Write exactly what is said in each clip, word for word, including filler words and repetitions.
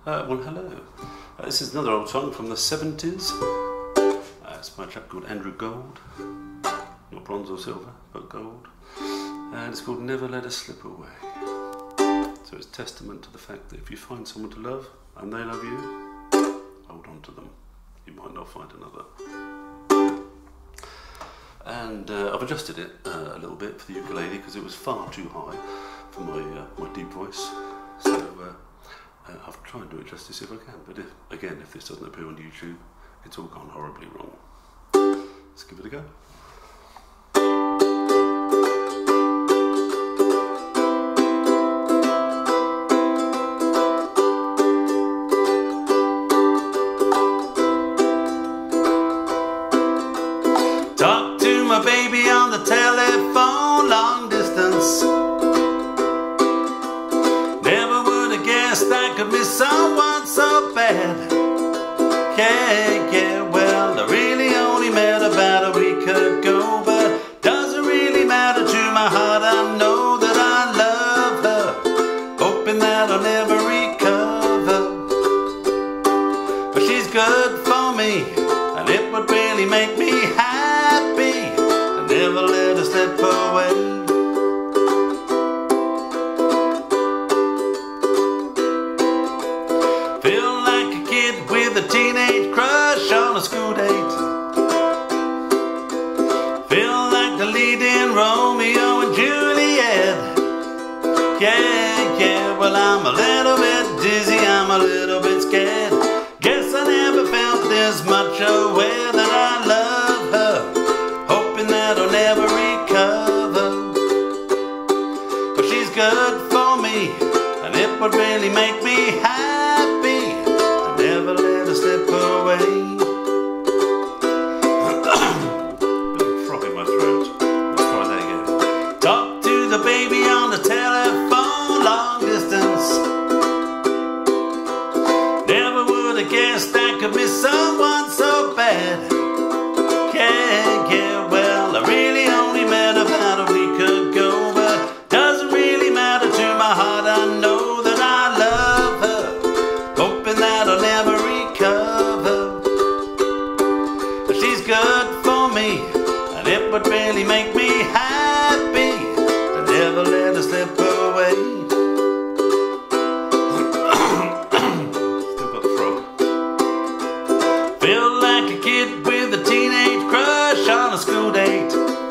Uh, well, hello. Uh, this is another old song from the seventies. Uh, it's by a chap called Andrew Gold. Not bronze or silver, but gold. And it's called Never Let Us Slip Away. So it's testament to the fact that if you find someone to love and they love you, hold on to them. You might not find another. And uh, I've adjusted it uh, a little bit for the ukulele because it was far too high for my uh, my deep voice. So uh, uh, I've tried to adjust this if I can. But if, again, if this doesn't appear on YouTube, it's all gone horribly wrong. Let's give it a go. Talk to my baby on the telephone, long distance. Never would have guessed I could miss someone so bad. Yeah, yeah, well, I really only met about a week ago, but doesn't really matter to my heart. I know that I love her, hoping that I'll never recover. But she's good for me, and it would really make me happy to never let her slip away. Feel like a kid with a teenage crush on a school date. Feel like the lead in Romeo and Juliet. Yeah, yeah, well, I'm a little bit dizzy, I'm a little bit scared. Guess I never felt this much aware that I love her, hoping that I'll never recover. But she's good for me, and it would really make me happy to never let her slip away. Bit frog in my throat. Let's try that again. Talk to the baby on the telephone, long distance. Never would have guessed I could miss someone so bad. Yeah, yeah, well, I really only met about a week ago, but doesn't really matter to my heart. I know that I love her, hoping that I'll never recover. But she's good for me, and it would really make me happy to never let her slip away. Feel like a kid with a teenage crush on a school date.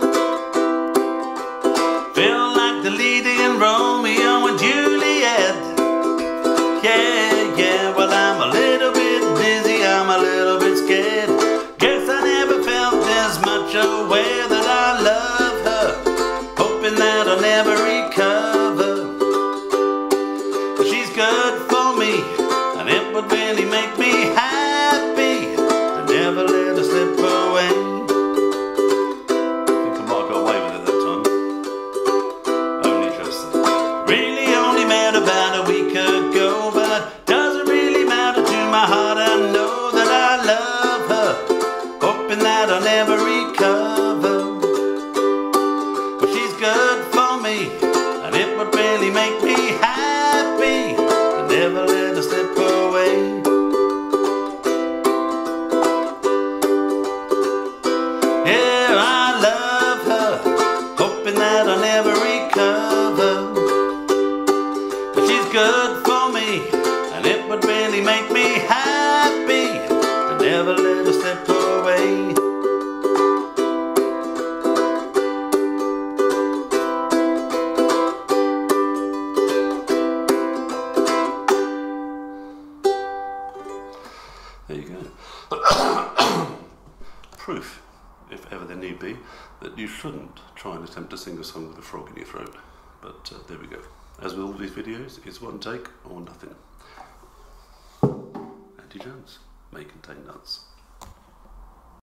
Feel like the lead in Romeo and Juliet. Yeah, yeah, well, I'm a little bit dizzy, I'm a little bit scared. Guess I never felt this much aware that I love her, hoping that I'll never recover. But she's good for me, and it would really make me happy to never let her slip away. I think I might have got away with it that time. Only just that. Really only met about a week ago, but doesn't really matter to my heart. I know that I love her, hoping that I'll never recover. But she's good for me, and it would really make me happy to never let her slip away. Yeah, I love her, hoping that I'll never recover. But she's good for me, and it would really make me happy to never let her slip away. There you go. Proof, if ever there need be, that you shouldn't try and attempt to sing a song with a frog in your throat. But uh, there we go. As with all these videos, it's one take or nothing. Andy Jones may contain nuts.